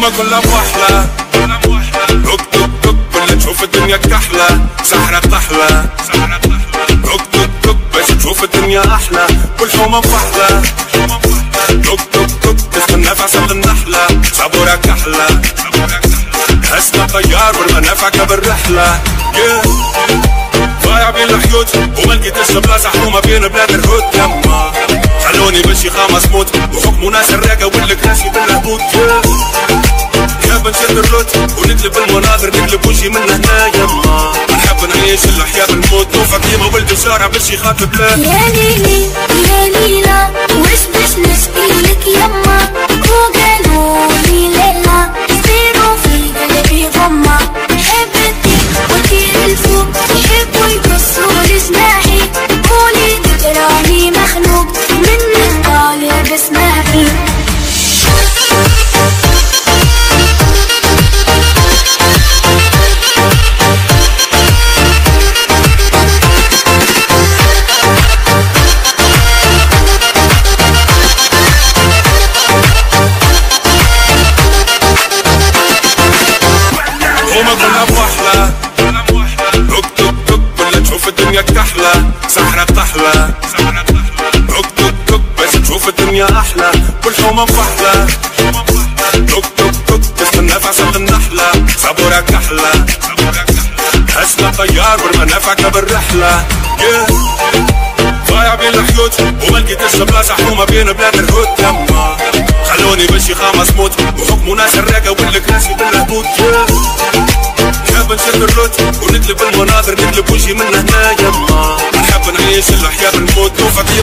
هما كلها بوحلة توك توك توك ولا تشوف الدنيا كحلة سحرة طحلة توك توك توك باش تشوف الدنيا أحلى والحومة بوحلة توك توك توك تستنى في عسل النحلة صبورة كحلة هسنا طيار والمنافعك بالرحلة ضايع بين الحيوت وما لقيتش بلاصة حومة بين بلاد الهود يما خلوني بشي خامس موت وحكموا ناس الراقة والكراسي بالهبوط يا بنشد الروت ونقلب المناظر نقلب وجهي من هنا يما نحب نعيش الحياة بالموت وفاطمة ولد الشارع باش يخاطب لا يا ليلي يا ليلى وش باش نشكيلك يما وقالولي ليلى يصيروا في قلبي غمة حبتي وطير الفوق يحبوا يكسروا جناحي قولي تراني مخنوق منك طالب اسمعي هما كلها بوحلة توك توك توك ولا تشوف الدنيا كحلة سحرة طحلة توك توك توك باش تشوف الدنيا أحلى والحومة بوحلة توك توك توك تستنى في عسل النحلة صبورة كحلة هسنا طيار والمنافعك بالرحلة ضايع بين الحيوت وما لقيتش بلاصة حومة بين بلاد الهود يما خلوني بشي خامس موت وحكموا ناس الراقة والكراسي بالهبوط يا بنشد الروت ونقلب المناظر نقلب وجهي من هنا يما نحب نعيش الحياة بالموت وفاطمة